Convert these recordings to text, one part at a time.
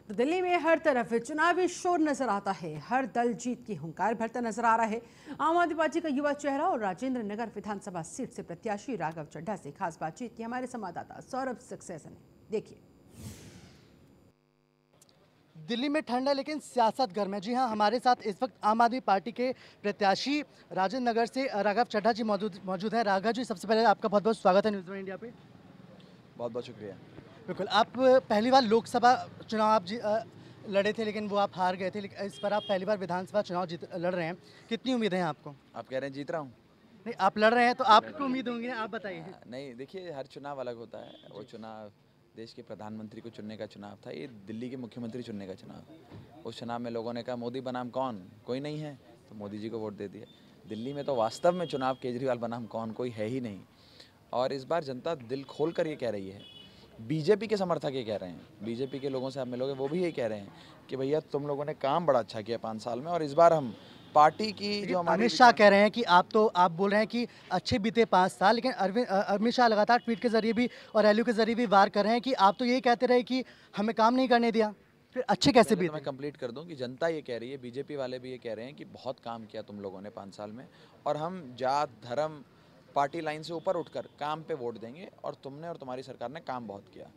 तो दिल्ली में हर तरफ चुनावी शोर नजर आता है। हर दल जीत की हुंकार भरता नजर आ रहा है। आम आदमी पार्टी का युवा चेहरा और राजेंद्र नगर विधानसभा सीट से प्रत्याशी राघव चड्ढा से खास बातचीत की हमारे संवाददाता सौरभ सक्सेना ने। देखिए। दिल्ली में ठंड है लेकिन सियासत गर्म है। जी हाँ, हमारे साथ इस वक्त आम आदमी पार्टी के प्रत्याशी राजेंद्र नगर से राघव चड्ढा जी मौजूद हैं। राघव जी, सबसे पहले आपका बहुत बहुत स्वागत है न्यूज़ वन इंडिया पे। बहुत बहुत शुक्रिया। बिल्कुल, आप पहली बार लोकसभा चुनाव लड़े थे लेकिन वो आप हार गए थे, लेकिन इस बार आप पहली बार विधानसभा चुनाव लड़ रहे हैं। कितनी उम्मीद है आपको? आप कह रहे हैं जीत रहा हूँ? नहीं, आप लड़ रहे हैं तो आपको उम्मीद होंगी, आप बताइए। नहीं, देखिए, हर चुनाव अलग होता है। वो चुनाव देश के प्रधानमंत्री को चुनने का चुनाव था, ये दिल्ली के मुख्यमंत्री चुनने का चुनाव। उस चुनाव में लोगों ने कहा मोदी बनाम कौन, कोई नहीं है, तो मोदी जी को वोट दे दिया। दिल्ली में तो वास्तव में चुनाव केजरीवाल बनाम कौन, कोई है ही नहीं। और इस बार जनता दिल खोल कर ये कह रही है। बीजेपी के समर्थक ये कह रहे हैं, बीजेपी के लोगों से आप मिलोगे वो भी ये कह रहे हैं कि भैया तुम लोगों ने काम बड़ा अच्छा किया 5 साल में, और इस बार हम पार्टी की जो हमारी अमित शाह कह रहे हैं कि आप बोल रहे हैं कि अच्छे बीते 5 साल, लेकिन अमित शाह लगातार ट्वीट के जरिए भी और रैलियों के जरिए भी वार कर रहे हैं कि आप तो ये कहते रहे कि हमें काम नहीं करने दिया, फिर अच्छे कैसे बीते? मैं कंप्लीट कर दूं कि जनता ये कह रही है, बीजेपी वाले भी ये कह रहे हैं कि बहुत काम किया तुम लोगों ने 5 साल में, और हम जात धर्म पार्टी लाइन से ऊपर उठकर काम पे वोट देंगे, और तुमने और तुम्हारी सरकार ने काम बहुत किया।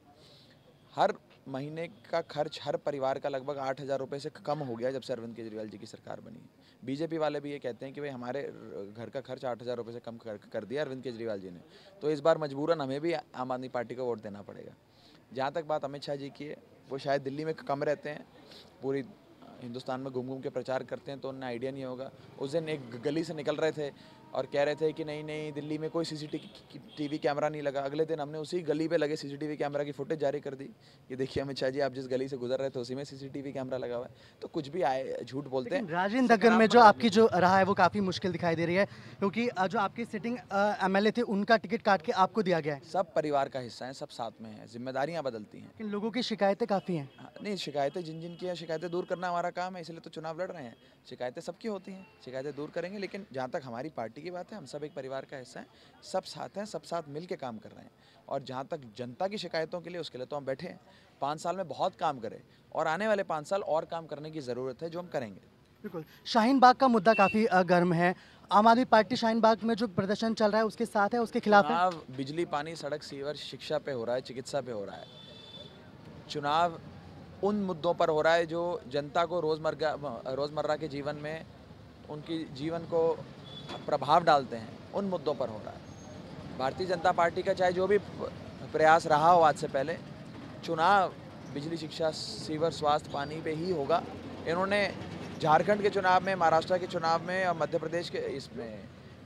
हर महीने का खर्च हर परिवार का लगभग 8,000 रुपये से कम हो गया जब से अरविंद केजरीवाल जी की सरकार बनी है। बीजेपी वाले भी ये कहते हैं कि भाई हमारे घर का खर्च 8,000 रुपये से कम कर दिया अरविंद केजरीवाल जी ने, तो इस बार मजबूरन हमें भी आम आदमी पार्टी को वोट देना पड़ेगा। जहाँ तक बात अमित शाह जी की है, वो शायद दिल्ली में कम रहते हैं, पूरी हिंदुस्तान में घूम घूम के प्रचार करते हैं, तो उन्हें आइडिया नहीं होगा। उस दिन एक गली से निकल रहे थे और कह रहे थे कि नहीं नहीं दिल्ली में कोई सीसीटीवी कैमरा नहीं लगा। अगले दिन हमने उसी गली पे लगे सीसीटीवी कैमरा की फुटेज जारी कर दी। ये देखिए अमित शाह जी, आप जिस गली से गुजर रहे थे उसी में सीसीटीवी कैमरा लगा हुआ है। तो कुछ भी आए झूठ बोलते हैं। राजेंद्र नगर में जो आपकी जो रहा है वो काफ़ी मुश्किल दिखाई दे रही है, क्योंकि जो आपके सिटिंग एमएलए थे उनका टिकट काट के आपको दिया गया है। सब परिवार का हिस्सा है, सब साथ में है, जिम्मेदारियाँ बदलती हैं। लेकिन लोगों की शिकायतें काफ़ी हैं। नहीं, शिकायतें जिन जिन की हैं, शिकायतें दूर करना हमारा काम है, इसलिए तो चुनाव लड़ रहे हैं। शिकायतें सबकी होती हैं, शिकायतें दूर करेंगे, लेकिन जहाँ तक हमारी पार्टी की बात है, हम सब एक परिवार का हिस्सा हैं, सब साथ हैं, सब साथ मिल के काम कर रहे हैं। और जहाँ तक जनता की शिकायतों के लिए, उसके लिए तो हम बैठे हैं। 5 साल में बहुत काम करे, और आने वाले 5 साल और काम करने की ज़रूरत है, जो हम करेंगे। बिल्कुल, शाहीन बाग का मुद्दा काफ़ी गर्म है। आम आदमी पार्टी शाहीन बाग में जो प्रदर्शन चल रहा है उसके साथ है, उसके खिलाफ है? चुनाव बिजली, पानी, सड़क, सीवर, शिक्षा पे हो रहा है, चिकित्सा पे हो रहा है। चुनाव उन मुद्दों पर हो रहा है जो जनता को रोज़मर्रा के जीवन में उनकी जीवन को प्रभाव डालते हैं, उन मुद्दों पर हो रहा है। भारतीय जनता पार्टी का चाहे जो भी प्रयास रहा हो आज से पहले, चुनाव बिजली, शिक्षा, सीवर, स्वास्थ्य, पानी पे ही होगा। इन्होंने झारखंड के चुनाव में, महाराष्ट्र के चुनाव में और मध्य प्रदेश के इसमें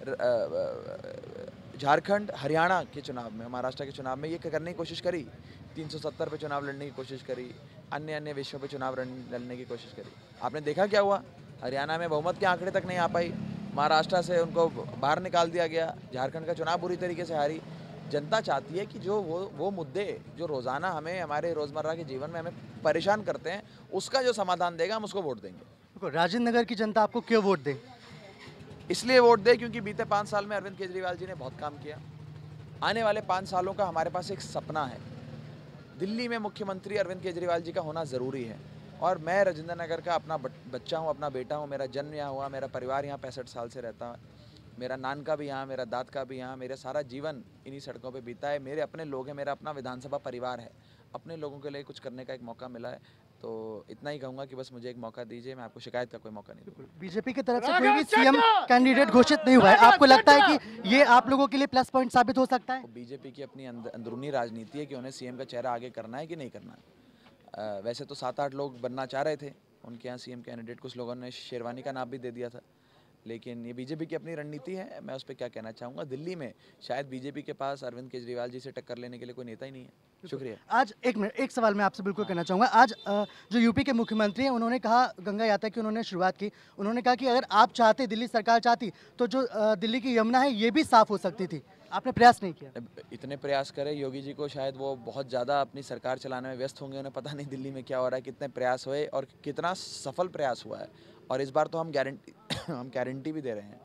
झारखंड, हरियाणा के चुनाव में, महाराष्ट्र के चुनाव में ये करने की कोशिश करी। 370 पे चुनाव लड़ने की कोशिश करी, अन्य अन्य विषयों पे चुनाव लड़ने की कोशिश करी। आपने देखा क्या हुआ? हरियाणा में बहुमत के आंकड़े तक नहीं आ पाई, महाराष्ट्र से उनको बाहर निकाल दिया गया, झारखंड का चुनाव बुरी तरीके से हारी। जनता चाहती है कि जो वो मुद्दे जो रोज़ाना हमें हमारे रोज़मर्रा के जीवन में हमें परेशान करते हैं, उसका जो समाधान देगा हम उसको वोट देंगे। राजेंद्र नगर की जनता आपको क्यों वोट दे? इसलिए वोट दे क्योंकि बीते 5 साल में अरविंद केजरीवाल जी ने बहुत काम किया। आने वाले 5 सालों का हमारे पास एक सपना है। दिल्ली में मुख्यमंत्री अरविंद केजरीवाल जी का होना ज़रूरी है, और मैं राजेंद्र नगर का अपना बच्चा हूँ, अपना बेटा हूँ। मेरा जन्म यहाँ हुआ, मेरा परिवार यहाँ 65 साल से रहता है, मेरा नान का भी यहाँ, मेरा दाद का भी यहाँ, मेरा सारा जीवन इन्हीं सड़कों पे बीता है। मेरे अपने लोग हैं, मेरा अपना विधानसभा परिवार है। अपने लोगों के लिए कुछ करने का एक मौका मिला है, तो इतना ही कहूँगा कि बस मुझे एक मौका दीजिए, मैं आपको शिकायत का कोई मौका नहीं दूँगा। बीजेपी की तरफ से कोई भी सीएम कैंडिडेट घोषित नहीं हुआ है, आपको लगता है कि ये आप लोगों के लिए प्लस पॉइंट साबित हो सकता है? बीजेपी की अपनी अंदरूनी राजनीति है कि उन्हें सीएम का चेहरा आगे करना है कि नहीं करना है। वैसे तो 7-8 लोग बनना चाह रहे थे उनके यहाँ सीएम कैंडिडेट, कुछ लोगों ने शेरवानी का नाम भी दे दिया था, लेकिन ये बीजेपी की अपनी रणनीति है। मैं उस पर क्या कहना चाहूँगा, दिल्ली में शायद बीजेपी के पास अरविंद केजरीवाल जी से टक्कर लेने के लिए कोई नेता ही नहीं है। शुक्रिया। आज एक मिनट, एक सवाल मैं आपसे बिल्कुल करना चाहूँगा। आज जो यूपी के मुख्यमंत्री हैं उन्होंने कहा, गंगा यात्रा की उन्होंने शुरुआत की, उन्होंने कहा कि अगर आप चाहते, दिल्ली सरकार चाहती, तो जो दिल्ली की यमुना है ये भी साफ हो सकती थी। आपने प्रयास नहीं किया? इतने प्रयास करे योगी जी को, शायद वो बहुत ज़्यादा अपनी सरकार चलाने में व्यस्त होंगे, उन्हें पता नहीं दिल्ली में क्या हो रहा है, कितने प्रयास हुए और कितना सफल प्रयास हुआ है। और इस बार तो हम गारंटी भी दे रहे हैं,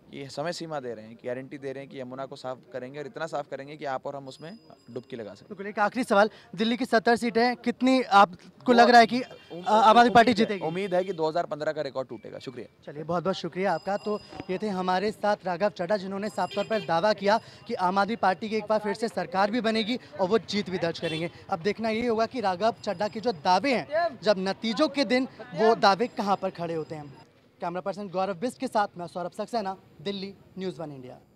ये समय सीमा दे रहे हैं, गारंटी दे रहे हैं कि यमुना को साफ करेंगे और इतना साफ करेंगे कि आप और हम उसमें डुबकी लगा सकते बिल्कुल। एक आखिरी सवाल, दिल्ली की 70 सीटें कितनी आपको लग रहा है कि आम आदमी पार्टी जीतेगी? उम्मीद है कि 2015 का रिकॉर्ड टूटेगा। शुक्रिया। चलिए, बहुत बहुत शुक्रिया आपका। तो ये थे हमारे साथ राघव चड्ढा, जिन्होंने साफ तौर पर दावा किया कि आम आदमी पार्टी की एक बार फिर से सरकार भी बनेगी और वो जीत भी दर्ज करेंगे। अब देखना ये होगा कि राघव चड्ढा के जो दावे हैं, जब नतीजों के दिन वो दावे कहाँ पर खड़े होते हैं। कैमरा पर्सन गौरव बिस्ट के साथ मैं सौरभ सक्सेना, दिल्ली, न्यूज़ 1 इंडिया।